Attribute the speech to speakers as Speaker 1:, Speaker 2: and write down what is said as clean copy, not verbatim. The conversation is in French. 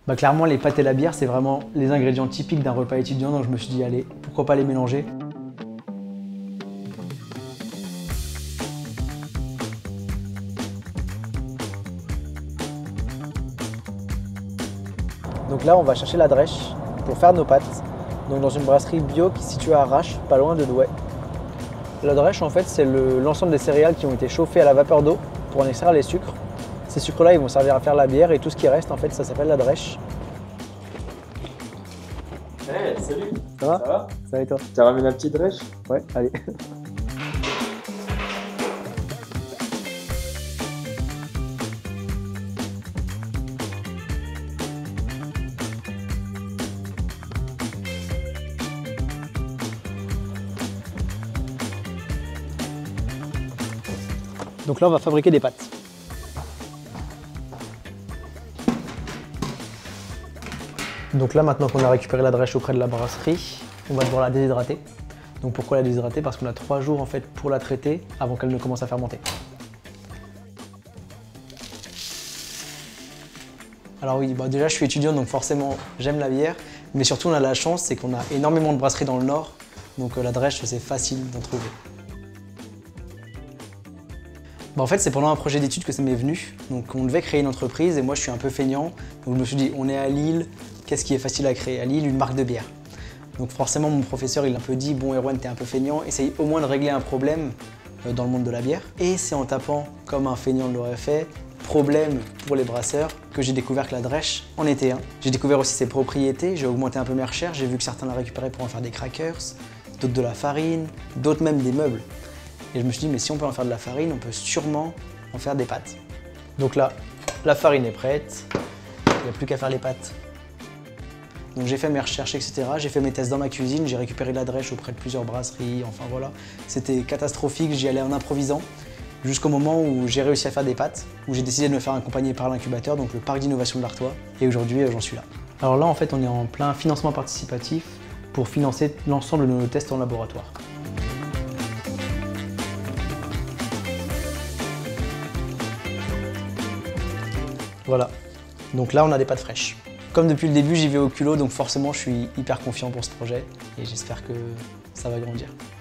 Speaker 1: Clairement, les pâtes et la bière, c'est vraiment les ingrédients typiques d'un repas étudiant, donc je me suis dit, allez, pourquoi pas les mélanger. Donc là, on va chercher la drèche pour faire nos pâtes. Donc dans une brasserie bio qui se situe à Arrache, pas loin de Douai. La drèche, en fait, c'est l'ensemble des céréales qui ont été chauffées à la vapeur d'eau pour en extraire les sucres. Ces sucres-là, ils vont servir à faire la bière et tout ce qui reste, en fait, ça s'appelle la drèche.
Speaker 2: Hey, salut.
Speaker 1: Ça va?
Speaker 2: Ça va?
Speaker 1: Ça va et toi?
Speaker 2: T'as ramené la petite drèche?
Speaker 1: Ouais, allez. Donc là, on va fabriquer des pâtes. Donc là, maintenant qu'on a récupéré la drèche auprès de la brasserie, on va devoir la déshydrater. Donc pourquoi la déshydrater? Parce qu'on a 3 jours en fait pour la traiter avant qu'elle ne commence à fermenter. Alors oui, déjà je suis étudiant donc forcément j'aime la bière, mais surtout on a la chance, c'est qu'on a énormément de brasseries dans le nord, donc la drèche c'est facile d'en trouver. En fait, c'est pendant un projet d'études que ça m'est venu. Donc, on devait créer une entreprise et moi, je suis un peu feignant. Donc, je me suis dit, on est à Lille, qu'est-ce qui est facile à créer? À Lille, une marque de bière. Donc, forcément, mon professeur, il a un peu dit, bon, Erwan, t'es un peu feignant, essaye au moins de régler un problème dans le monde de la bière. Et c'est en tapant, comme un feignant l'aurait fait, problème pour les brasseurs, que j'ai découvert que la drèche en était un. J'ai découvert aussi ses propriétés, j'ai augmenté un peu mes recherches, j'ai vu que certains la récupéraient pour en faire des crackers, d'autres de la farine, d'autres même des meubles. Et je me suis dit, mais si on peut en faire de la farine, on peut sûrement en faire des pâtes. Donc là, la farine est prête, il n'y a plus qu'à faire les pâtes. Donc j'ai fait mes recherches, etc. J'ai fait mes tests dans ma cuisine, j'ai récupéré de la drèche auprès de plusieurs brasseries, enfin voilà. C'était catastrophique, j'y allais en improvisant, jusqu'au moment où j'ai réussi à faire des pâtes, où j'ai décidé de me faire accompagner par l'incubateur, donc le parc d'innovation de l'Artois. Et aujourd'hui, j'en suis là. Alors là, en fait, on est en plein financement participatif pour financer l'ensemble de nos tests en laboratoire. Voilà, donc là on a des pâtes fraîches. Comme depuis le début j'y vais au culot, donc forcément je suis hyper confiant pour ce projet et j'espère que ça va grandir.